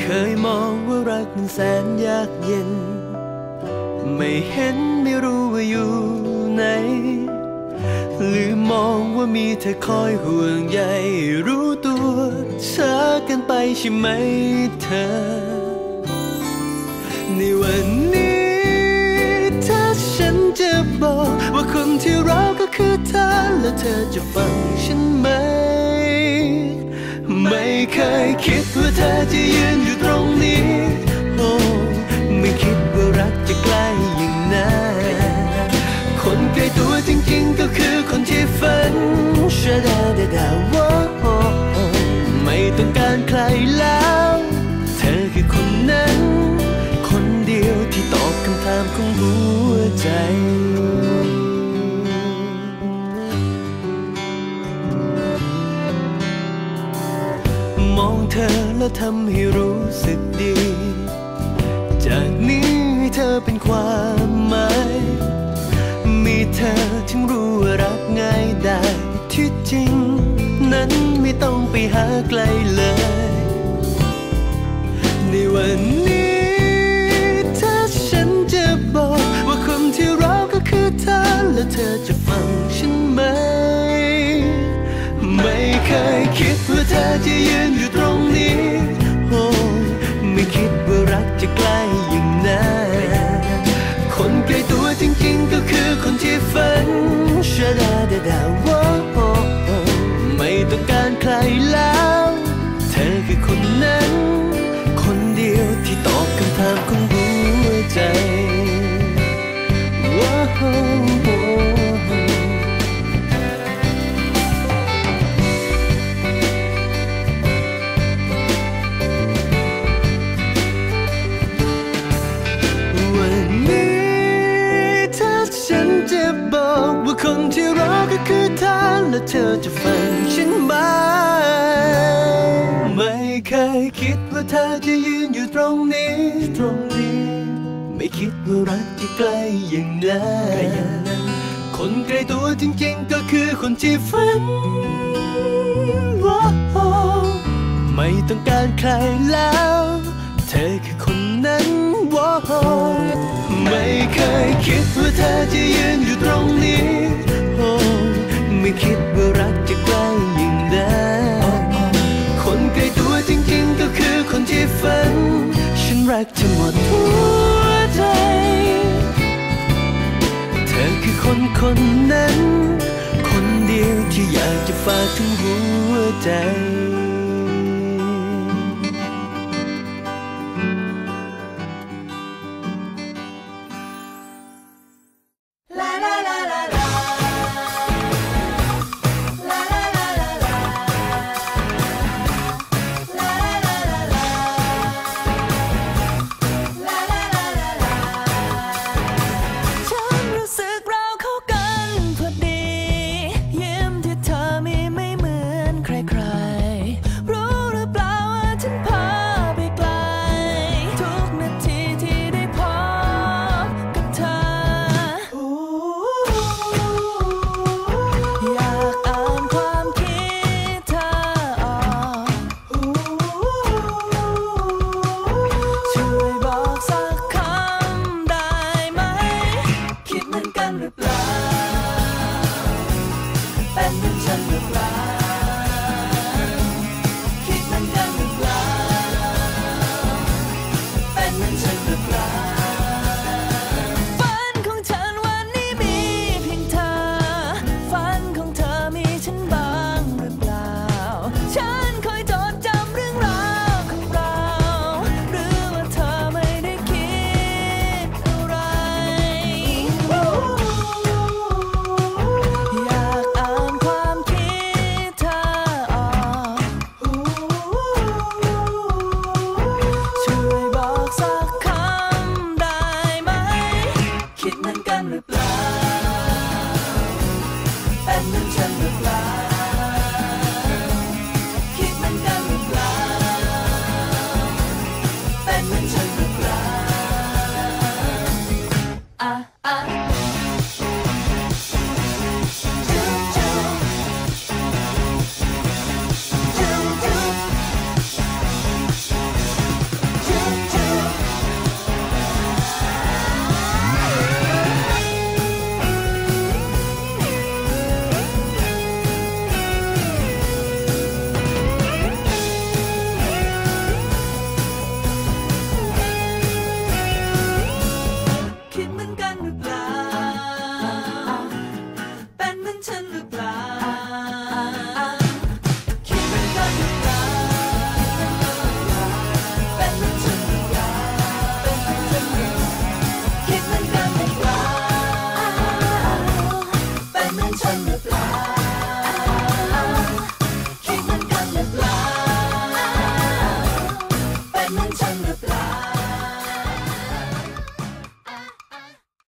ยมองว่ารักมันแสนยากเย็นไม่เห็นไม่รู้ว่าอยู่ไหนลืมมองว่ามีเธอคอยห่วงใยรู้ตัวช้าเกินไปใช่ไหมเธอในวันนี้ถ้าฉันจะบอกว่าคนที่รักก็คือเธอแล้วเธอจะฟังฉันไหมไม่เคยคิดว่าเธอจะยืนอยู่ตรงนี้โอ้ไม่คิดว่ารักจะใกล้อย่างนั้นคนใกล้ตัวจริงๆก็คือคนที่ฝันชาดาดาดาว่าไม่ต้องการใครแล้วเธอคือคนนั้นคนเดียวที่ตอบคำถามของหัวใจมองเธอแล้วทำให้รู้สึกดีจากนี้ให้เธอเป็นความหมายมีเธอถึงรู้ว่ารักง่ายได้ที่จริงนั้นไม่ต้องไปหาไกลเลยในวันนี้ถ้าฉันจะบอกว่าคนที่รักก็คือเธอแล้วเธอจะฟังฉันไหมไม่เคยคิดว่าเธอจะยืนอยู่ตรงนี้โอ้ไม่คิดว่ารักจะใกล้อย่างนั้นคนใกล้ตัวจริงๆก็คือคนที่ฝันชาดาดาดาว่าไม่ต้องการใครแล้วเธอคือคนนั้นคนเดียวที่ตอบคำถามของหัวใจคนที่รอก็คือเธอและเธอจะฟังฉันไหมไม่เคยคิดว่าเธอจะยืนอยู่ตรงนี้ไม่คิดว่ารักจะใกล้อย่างนั้นคนใกล้ตัวจริงๆก็คือคนที่ฝันไม่ต้องการใครแล้วเธอคือคนนั้นไม่เคยคิดว่าเธอจะยืนอยู่ตรงนี้ไม่คิดว่ารักจะใกล้อย่างนั้นคนใกล้ตัวจริงๆก็คือคนที่ฝันฉันรักเธอหมดหัวใจเธอคือคนนั้นคนเดียวที่อยากจะฝากถึงหัวใจยิ้มที่เธอมีไม่เหมือนใครรือเปล่า